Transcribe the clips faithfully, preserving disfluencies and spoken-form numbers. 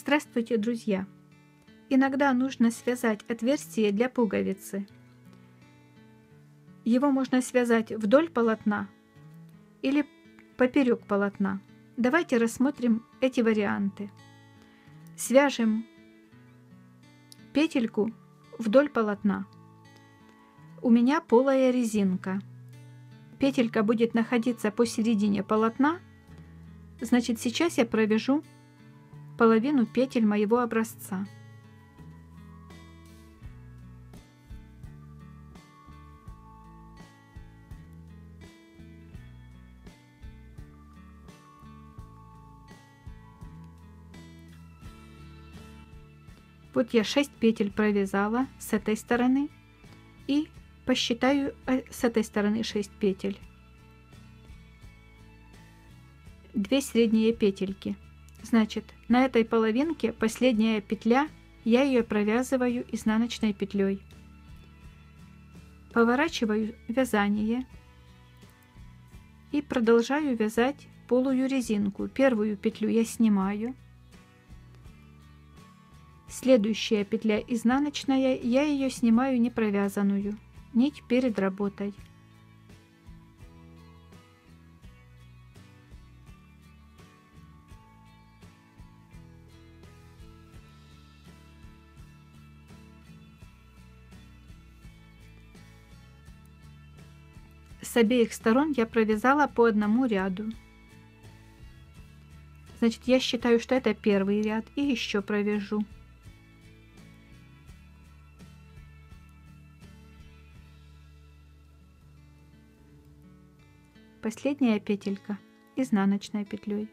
Здравствуйте, друзья! Иногда нужно связать отверстие для пуговицы. Его можно связать вдоль полотна или поперек полотна. Давайте рассмотрим эти варианты. Свяжем петельку вдоль полотна. У меня полая резинка. Петелька будет находиться посередине полотна. Значит, сейчас я провяжу половину петель моего образца. Вот я шесть петель провязала с этой стороны и посчитаю с этой стороны шесть петель. две средние петельки. Значит, на этой половинке последняя петля, я ее провязываю изнаночной петлей. Поворачиваю вязание и продолжаю вязать полую резинку. Первую петлю я снимаю. Следующая петля изнаночная, я ее снимаю не провязанную, нить перед работой. С обеих сторон я провязала по одному ряду. Значит, я считаю, что это первый ряд, и еще провяжу. Последняя петелька изнаночной петлей.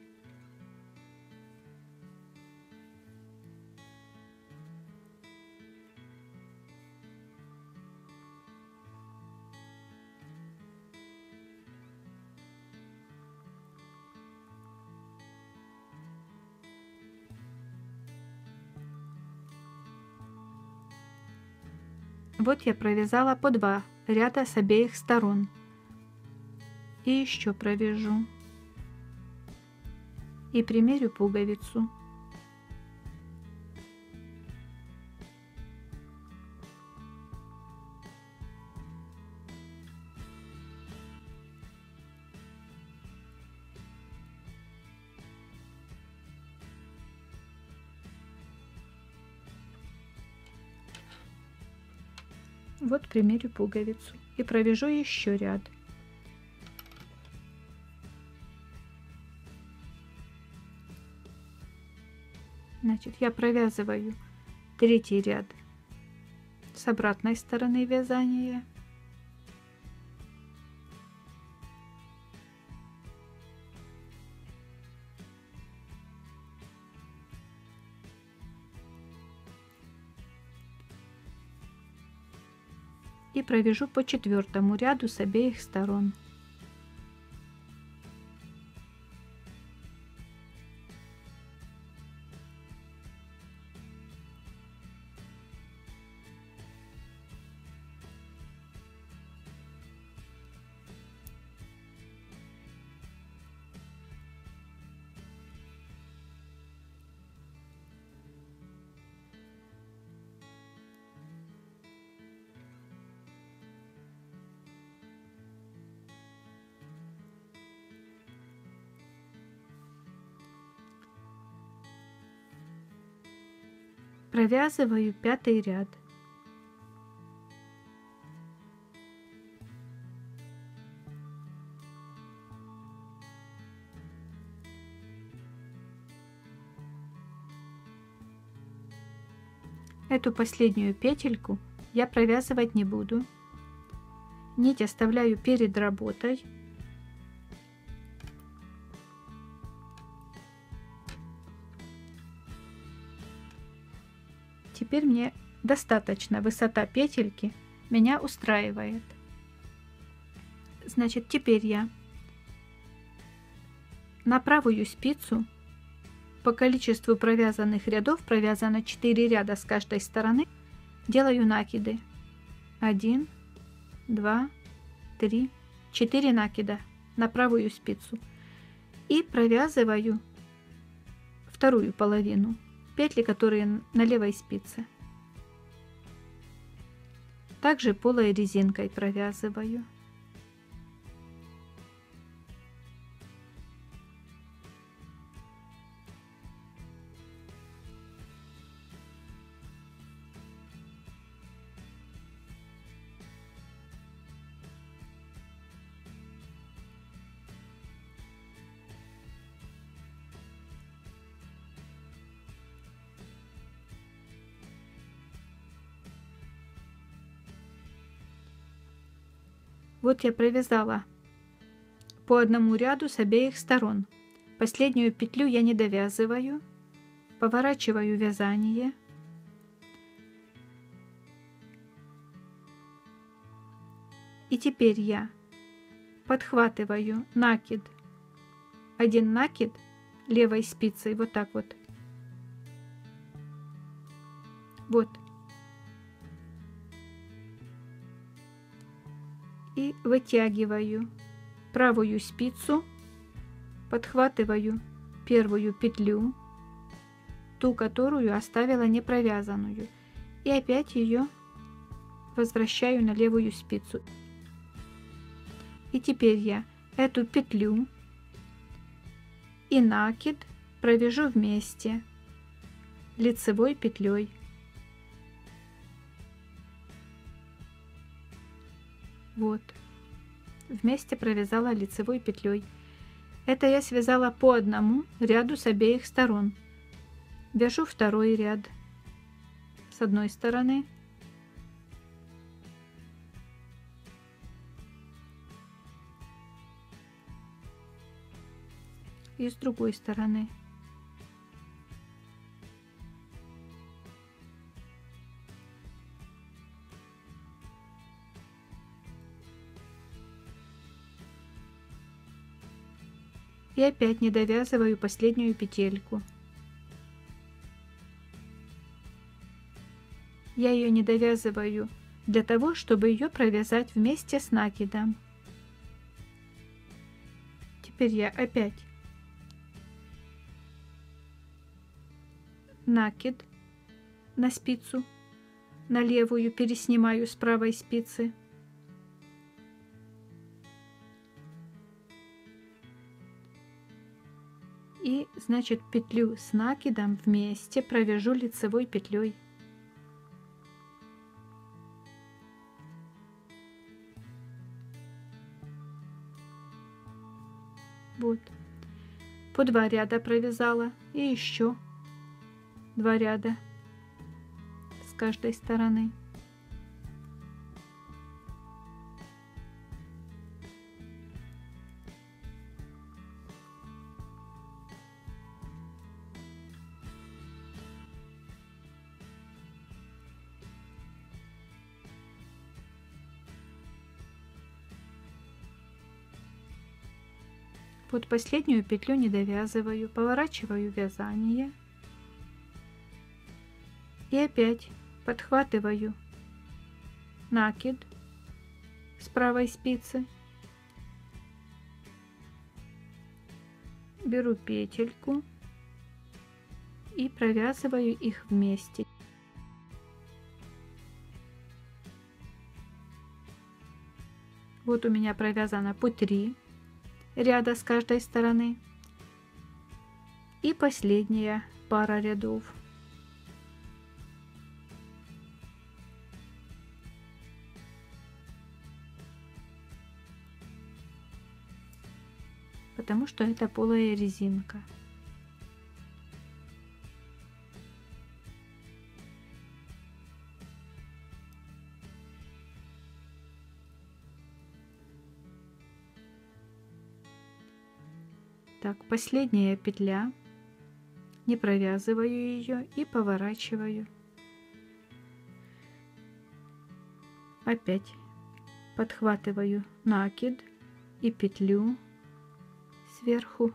Вот я провязала по два ряда с обеих сторон. И еще провяжу. И примерю пуговицу. Вот примерю пуговицу и провяжу еще ряд. Значит, я провязываю третий ряд с обратной стороны вязания. И провяжу по четвертому ряду с обеих сторон. Провязываю пятый ряд. Эту последнюю петельку я провязывать не буду. Нить оставляю перед работой. Теперь мне достаточно высота петельки, меня устраивает. Значит, теперь я на правую спицу по количеству провязанных рядов, провязано четыре ряда с каждой стороны, делаю накиды. один, два, три, четыре накида на правую спицу. И провязываю вторую половину. петли, которые на левой спице. Также полой резинкой провязываю. Вот я провязала по одному ряду с обеих сторон. Последнюю петлю я не довязываю, поворачиваю вязание. И теперь я подхватываю накид, один накид левой спицей, вот так вот. Вот. И вытягиваю правую спицу, подхватываю первую петлю, ту, которую оставила не провязанную, и опять ее возвращаю на левую спицу. И теперь я эту петлю и накид провяжу вместе лицевой петлей. Вот, вместе провязала лицевой петлей. Это я связала по одному ряду с обеих сторон. Вяжу второй ряд с одной стороны. И с другой стороны. И опять не довязываю последнюю петельку. Я ее не довязываю для того, чтобы ее провязать вместе с накидом. Теперь я опять накид на спицу, на левую переснимаю с правой спицы. И, значит, петлю с накидом вместе провяжу лицевой петлей. Вот. По два ряда провязала и еще два ряда с каждой стороны. Вот последнюю петлю не довязываю, поворачиваю вязание и опять подхватываю накид с правой спицы, беру петельку и провязываю их вместе. Вот у меня провязано по три ряда с каждой стороны и последняя пара рядов. Потому что это полая резинка. Так, последняя петля, не провязываю ее и поворачиваю. Опять подхватываю накид и петлю сверху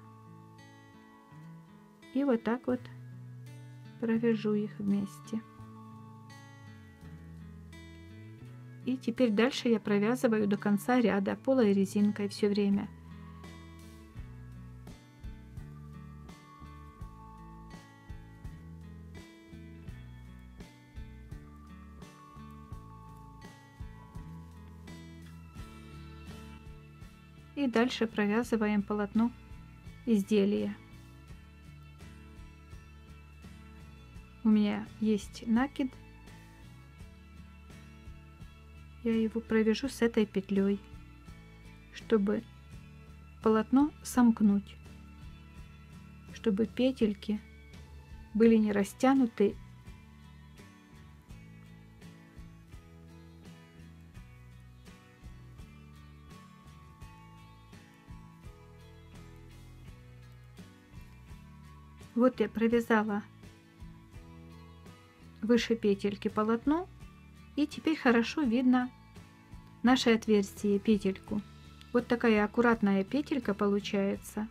и вот так вот провяжу их вместе. И теперь дальше я провязываю до конца ряда полой резинкой все время. И дальше провязываем полотно изделия. У меня есть накид. Я его провяжу с этой петлей, чтобы полотно сомкнуть, чтобы петельки были не растянуты. Вот я провязала выше петельки полотно, и теперь хорошо видно наше отверстие, петельку. Вот такая аккуратная петелька получается.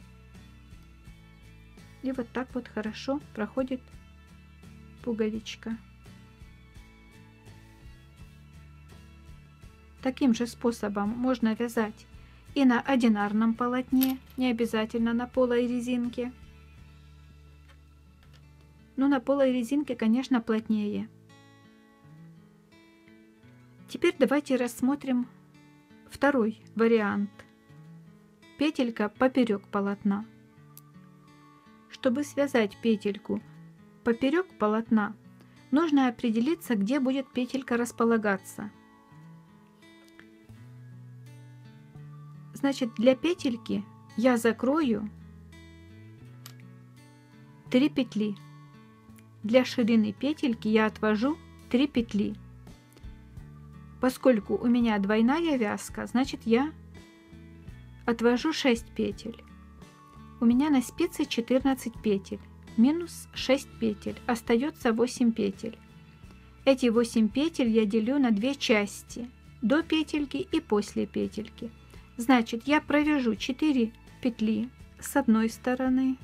И вот так вот хорошо проходит пуговичка. Таким же способом можно вязать и на одинарном полотне, не обязательно на полой резинке. Но на полой резинке, конечно, плотнее. Теперь давайте рассмотрим второй вариант. Петелька поперек полотна. Чтобы связать петельку поперек полотна, нужно определиться, где будет петелька располагаться. Значит, для петельки я закрою три петли. Для ширины петельки я отвожу три петли. Поскольку у меня двойная вязка, значит я отвожу шесть петель. У меня на спице четырнадцать петель, минус шесть петель, остается восемь петель. Эти восемь петель я делю на две части, до петельки и после петельки. Значит, я провяжу четыре петли с одной стороны.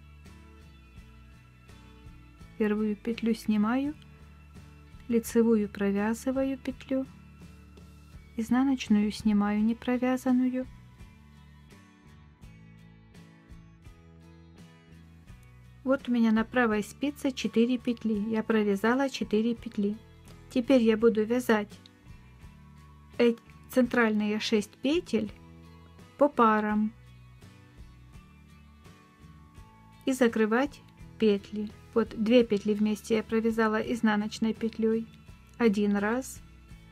Первую петлю снимаю, лицевую провязываю петлю, изнаночную снимаю не провязанную. Вот у меня на правой спице четыре петли, я провязала четыре петли. Теперь я буду вязать эти центральные шесть петель по парам и закрывать петли. Вот две петли вместе я провязала изнаночной петлей один раз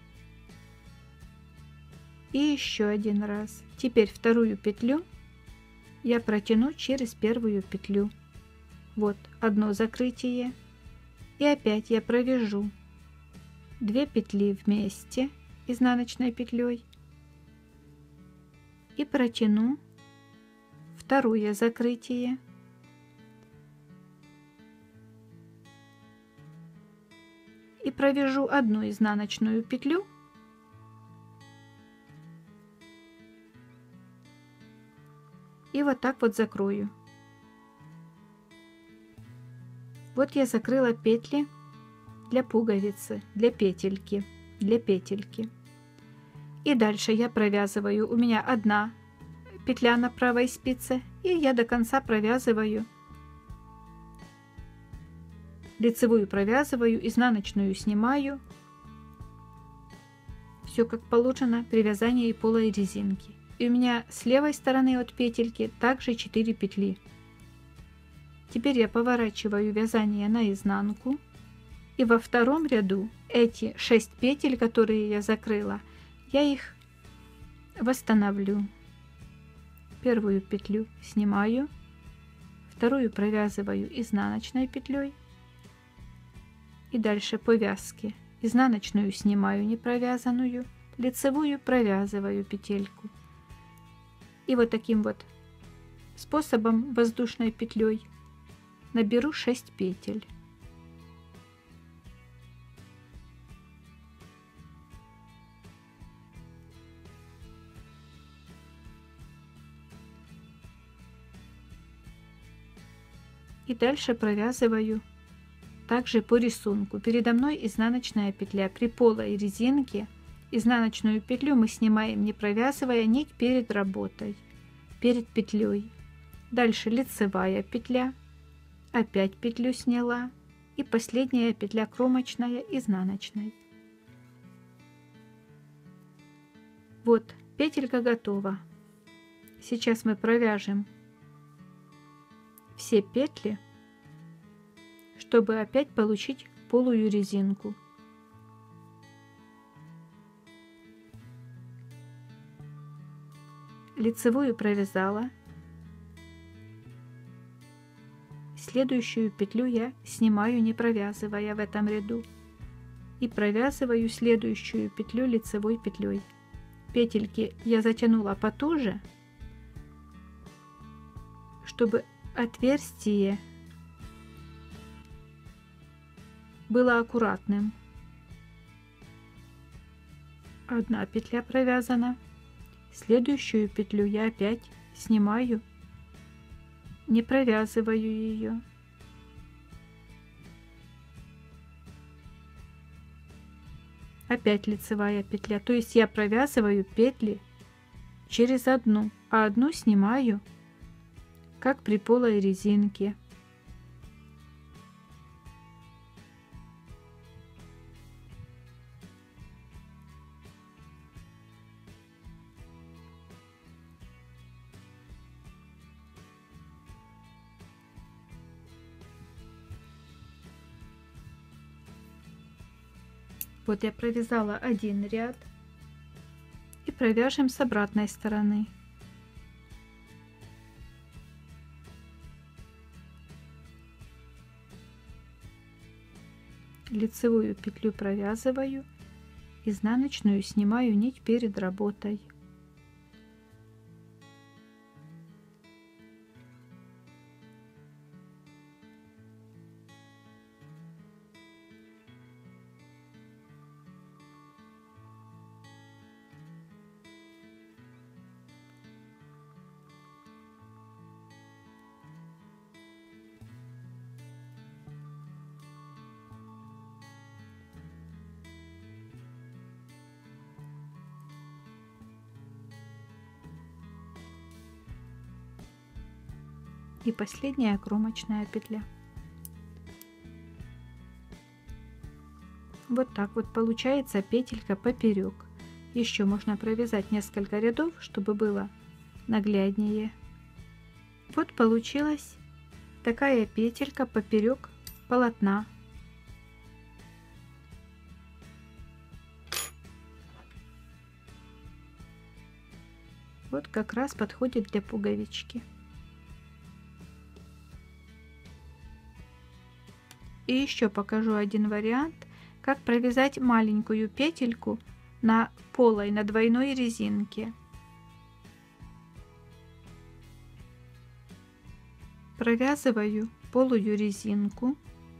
и еще один раз. Теперь вторую петлю я протяну через первую петлю. Вот одно закрытие, и опять я провяжу две петли вместе изнаночной петлей и протяну второе закрытие. И провяжу одну изнаночную петлю и вот так вот закрою. Вот я закрыла петли для пуговицы, для петельки, для петельки. И дальше я провязываю, у меня одна петля на правой спице, и я до конца провязываю. Лицевую провязываю, изнаночную снимаю. Все как положено при вязании полой резинки. И у меня с левой стороны от петельки также четыре петли. Теперь я поворачиваю вязание наизнанку. И во втором ряду эти шесть петель, которые я закрыла, я их восстановлю. Первую петлю снимаю, вторую провязываю изнаночной петлей. И дальше по вязке изнаночную снимаю не провязанную, лицевую провязываю петельку. И вот таким вот способом воздушной петлей наберу шесть петель. И дальше провязываю также по рисунку. Передо мной изнаночная петля. При полой резинке изнаночную петлю мы снимаем, не провязывая нить перед работой, перед петлей. Дальше лицевая петля, опять петлю сняла, и последняя петля кромочная изнаночной. Вот петелька готова. Сейчас мы провяжем все петли, чтобы опять получить полую резинку. Лицевую провязала. Следующую петлю я снимаю, не провязывая в этом ряду, и провязываю следующую петлю лицевой петлей. Петельки я затянула потуже, чтобы отверстие было аккуратным. Одна петля провязана. Следующую петлю я опять снимаю, не провязываю ее. Опять лицевая петля, то есть я провязываю петли через одну, а одну снимаю, как при полой резинке. Вот я провязала один ряд и провяжем с обратной стороны. Лицевую петлю провязываю, изнаночную снимаю нить перед работой. И последняя кромочная петля. Вот так вот получается петелька поперек. Еще можно провязать несколько рядов, чтобы было нагляднее. Вот получилась такая петелька поперек полотна. Вот как раз подходит для пуговички. И еще покажу один вариант, как провязать маленькую петельку на полой, на двойной резинке. Провязываю полую резинку.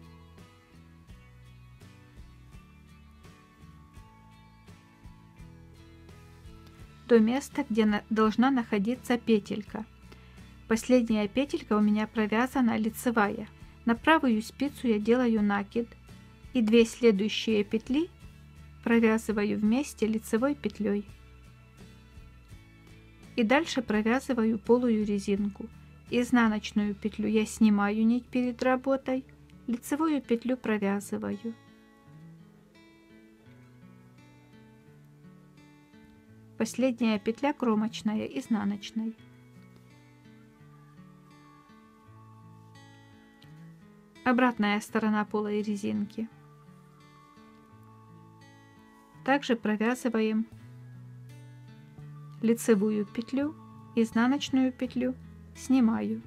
До места, где на, должна находиться петелька. Последняя петелька у меня провязана лицевая. На правую спицу я делаю накид и две следующие петли провязываю вместе лицевой петлей. И дальше провязываю полую резинку. Изнаночную петлю я снимаю нить перед работой, лицевую петлю провязываю. Последняя петля кромочная, изнаночной. Обратная сторона полой резинки. Также провязываем лицевую петлю, изнаночную петлю снимаю.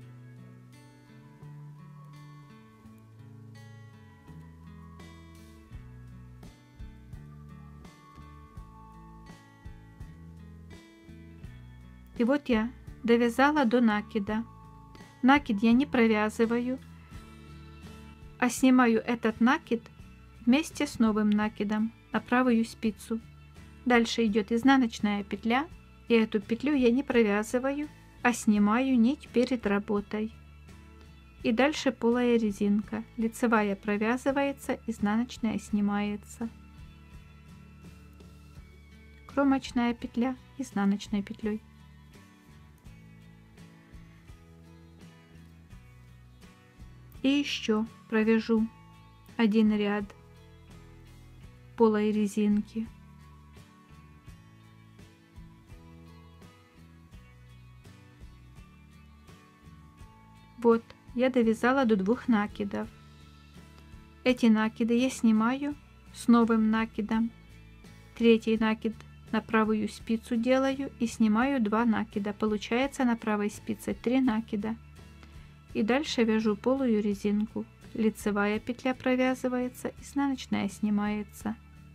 И вот я довязала до накида. Накид я не провязываю, а снимаю этот накид вместе с новым накидом на правую спицу. Дальше идет изнаночная петля, и эту петлю я не провязываю, а снимаю нить перед работой. И дальше полая резинка. Лицевая провязывается, изнаночная снимается. Кромочная петля изнаночной петлей. И еще провяжу один ряд полой резинки. Вот, я довязала до двух накидов. Эти накиды я снимаю с новым накидом. Третий накид на правую спицу делаю и снимаю два накида. Получается на правой спице три накида. И дальше вяжу полую резинку. Лицевая петля провязывается, изнаночная снимается.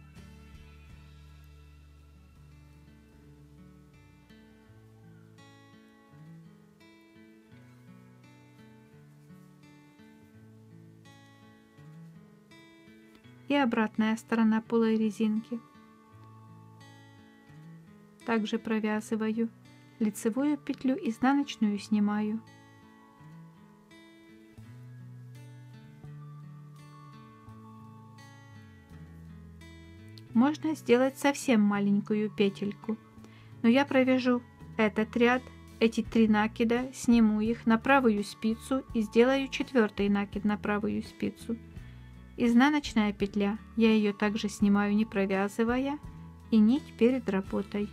И обратная сторона полой резинки. Также провязываю лицевую петлю, изнаночную снимаю. Можно сделать совсем маленькую петельку, но я провяжу этот ряд, эти три накида, сниму их на правую спицу и сделаю четвертый накид на правую спицу. Изнаночная петля, я ее также снимаю, не провязывая, и нить перед работой.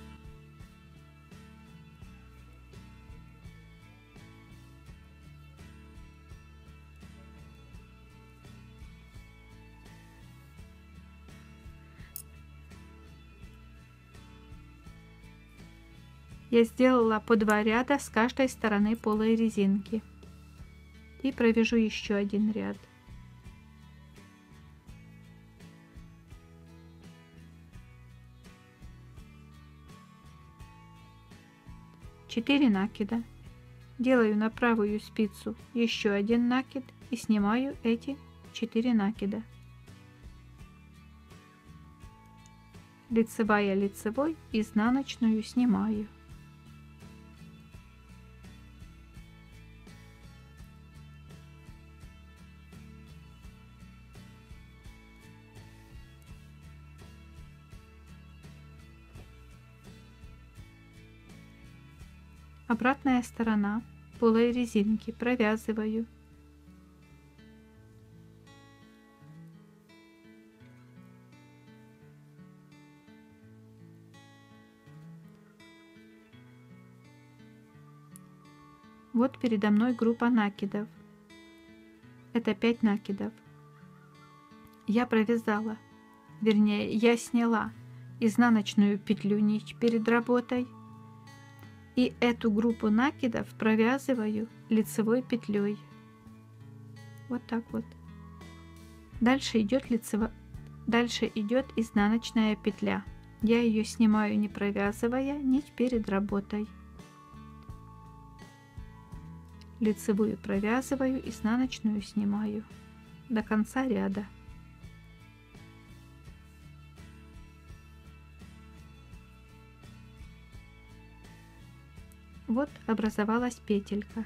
Я сделала по два ряда с каждой стороны полой резинки и провяжу еще один ряд. четыре накида. Делаю на правую спицу еще один накид и снимаю эти четыре накида. Лицевая лицевой, изнаночную снимаю. Обратная сторона полой резинки провязываю. Вот передо мной группа накидов. Это пять накидов. Я провязала, вернее, я сняла изнаночную петлю нить перед работой. И эту группу накидов провязываю лицевой петлей. Вот так вот. Дальше идет лицево... Дальше идет изнаночная петля. Я ее снимаю, не провязывая нить перед работой. Лицевую провязываю, изнаночную снимаю до конца ряда. Вот образовалась петелька.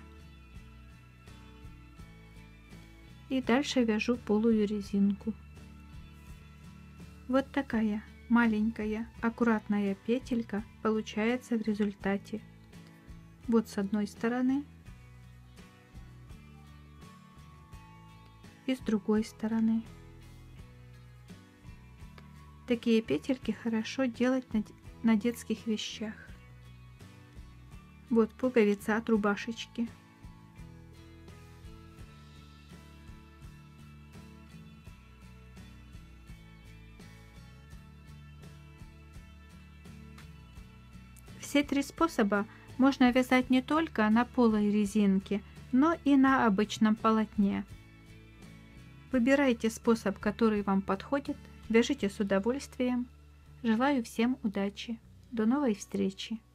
И дальше вяжу полую резинку. Вот такая маленькая аккуратная петелька получается в результате. Вот с одной стороны и с другой стороны. Такие петельки хорошо делать на, на детских вещах. Вот пуговица от рубашечки. Все три способа можно вязать не только на полой резинке, но и на обычном полотне. Выбирайте способ, который вам подходит, вяжите с удовольствием. Желаю всем удачи. До новой встречи!